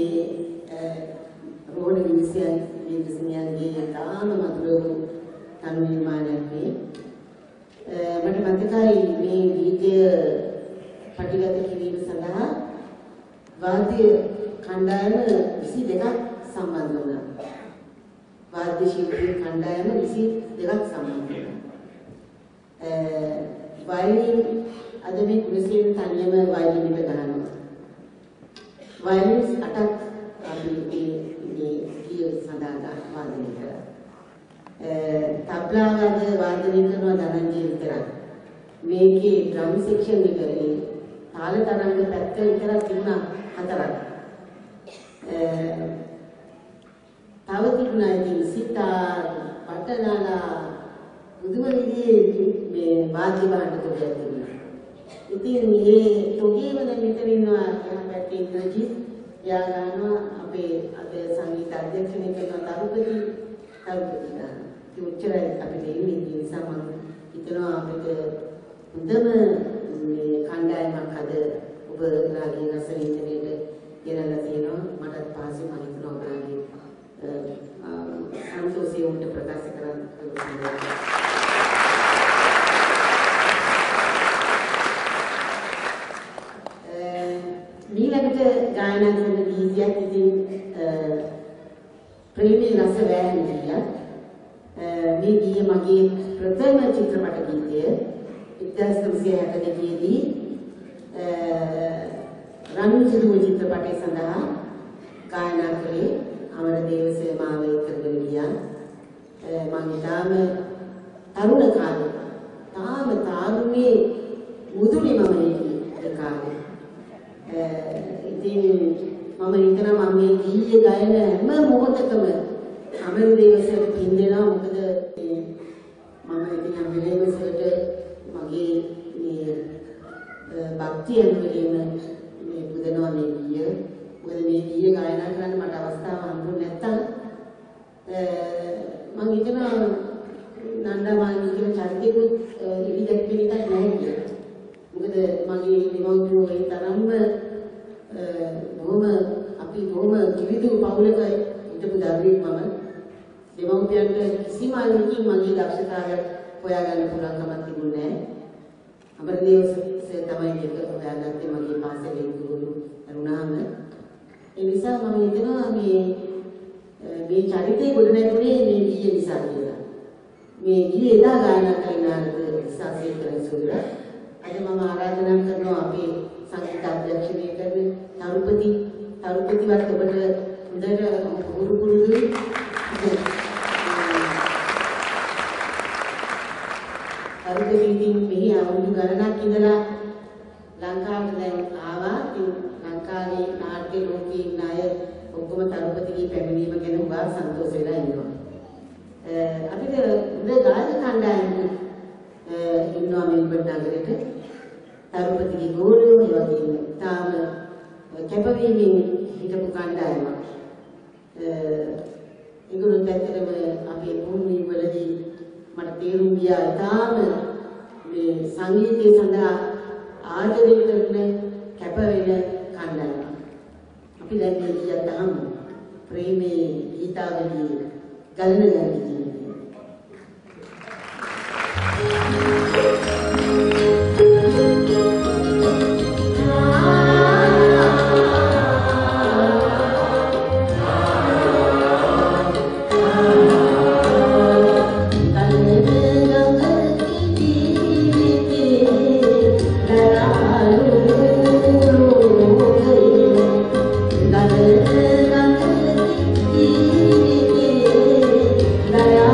රෝණ විසියන්ගේ තාම මధుර තනු නිර්මාණයක් වේ. මට මතකයි මේ ගීතය පටිගත කිරීම සඳහා වාද්‍ය කණ්ඩායම 22ක් සම්බන්ධ වුණා. වාද්‍ය ශිල්පී කණ්ඩායම 22ක් සම්බන්ධ වුණා. වයලින් අද මේ කුලසියෙන් තනියම වයලින් එක ගන්නවා. වයලින් 8ක් අපි මේ ගීය සඳහා වාදනය කරා. තබ්ලා වද වාදනය කරනවා ධනංජය විතරයි. මේකේ ඩ්‍රම් සෙක්ෂන් එකේ තාල තරංග පැත්ත විතරක් තිබුණා 4ක්. තව තිබුණා ඉතින් සිතාර්, පටනාලා බුදුම විදිහේ මේ වාද්‍ය භාණ්ඩ තුනක් තිබුණා. ඉතින් මේ තොගේම දැන් මෙතන ඉන්නවා යන පැත්තේ ඉන්ද්‍රජිත් යා ගන්නවා අපේ අද සංගීත අධ්‍යක්ෂණය කරන තරුපති ගන්න. ඒ උච්චරයි අපිට එන්නේ ඒ නිසා මම හිතනවා අපිට හොඳම මේ කණ්ඩායමක් අද ඔබ රාගයෙන් රසවින්දනයේට ගෙනල්ලා තියෙනවා. මටත් පහසු මම හිතනවා ඔබගේ සන්තෝෂය උන්ට ප්‍රකාශ කරන්න පුළුවන්. ඊළඟට ගායනා කරන ගීතයක් ඉතින් ප්‍රේමී රස වෑහෙන ගීයක්. මේ ගීය මගේ ප්‍රථම චිත්‍රපට ගීතය 1962 දී රන්විජිදුව චිත්‍රපටය සඳහා ගායනා කළේ අමරදේව සේමාවේ කරගෙන ගියා. මම ඊටාම තරුණ කාලේ තාරුණේ මුදුනේ මම ඒ කාලේ. ඉතින් මම හිතනවා මම මේ ගීය ගායන හැම මොහොතකම අමරදේවසට පින් දෙනවා. මොකද මම ඉතින් අමරදේවසට මගේ මේ භක්තියෙන් වලින් මේ පුදනවා මේ ගීය. මොකද මේ ගීය ගායනා කරන්න මට අවස්ථාවක් හම්බුනේ නැත්තම් මම හිතනවා නන්දා මාගේ කියන චරිතෙකුත් ඉවි දැක්වෙන එකක් නැහැ කියලා. මොකද මගේ දෙමව්පියෝ ඒ තරම්ම බොහොම කිවිදු පවුලක හිටපු දරුවෙක් මම. දෙමව්පියන්ට කිසිම අයකින් මගේ දක්ෂතාවයක් හොයාගන්න පුළුවන් කමක් තිබුණේ නැහැ. අමරදේවසේ තමයි මේක හොයාගත්තේ මගේ පාසලේ ගුරු අරුණාම. ඒ නිසා මම හිතනවා මේ චරිතය ගොඩ නැගුණේ මේ ගීය නිසා කියලා. මේ ගීය එදා ගායනා කරන සාසේකර සුදුර. අද මම ආරාධනා කරනවා අපේ සංගීත අධ්‍යක්ෂණය කරන තරුපතිවත් ඔබට හොඳට පුරුදුයි. තරුපතිකින් මෙහි අවුරුදු ගණනක් ඉඳලා ලංකාවට දැන් ආවා. ඉතින් ලංකාවේ නාට්‍ය ලෝකයේ ඉන්න අය ඔක්කොම තරුපතිගේ පැමිණීම ගැන උගා සන්තෝෂ වෙලා ඉන්නවා. අපිට හොඳ ගායක කණ්ඩායමක් ඉන්නවා මෙල්බර්න් නගරෙට. තරුපතිගේ ගෝලයෝ ඒ වගේම තාම කැපවීමෙන් හිටපු කණ්ඩායමක්. ඒගොල්ලෝ ඇත්තටම අපේ භූමිය වලදී මට තේරුම් ගියා තාම මේ සංගීතය සඳහා ආදරය කරන කැප වෙන කණ්ඩායමක්. අපි දැන් මේ ගීයත් අහමු. ප්‍රේමේ ගීතාවලියේ ගලන ගායකයෙක්. Galana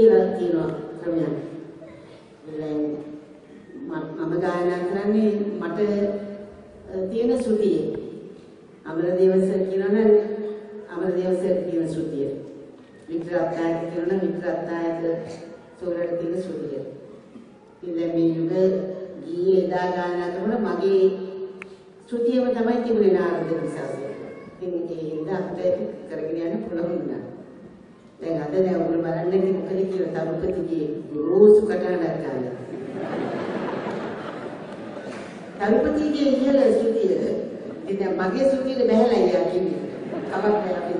කියලා තියෙනවා ක්‍රමයක්. දැන් මම ගායනා කරන්නේ මට තියෙන ශ්‍රුතිය. අමරදේවසර් කියනවනම් අමරදේවසර් කියන ශ්‍රුතිය. වික්‍රාත්තාය කියනවනම් වික්‍රාත්තායක සෝරට තියෙන ශ්‍රුතිය. ඉතින් මේ යුග ගීයේ එදා ගායනා කරන මගේ ශ්‍රුතියම තමයි තිබුණේ නාරද විශ්වාසය. ඉතින් ඒ හින්දා අපිට කරගෙන යන්න පුළුවන් වුණා. දැන් අද දැන් ඔයගොල්ලෝ බලන්නේ මොකද කියලා තරුපතිගේ රෝසු කටහඬක් ගන්න. තරුපතිගේ ඉහළ ශ්‍රුතිය ඉතින් මගේ ශ්‍රුතියට බහැලා ඉයා කියන්නේ. කවක් නැහැ අපි.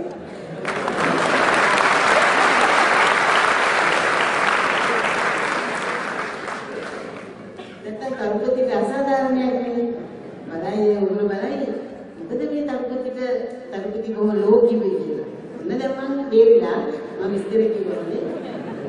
නැත්නම් තරුපතිගේ අසාධාරණයක් නෙවෙයි. බලයි ඔයගොල්ලෝ බලයි. මොකද මේ තරුපති කොහොම ලෝකෙ වෙයි කියලා. එන්න දැන් මම බේරිලා මම ඉස්තර කිව්වනේ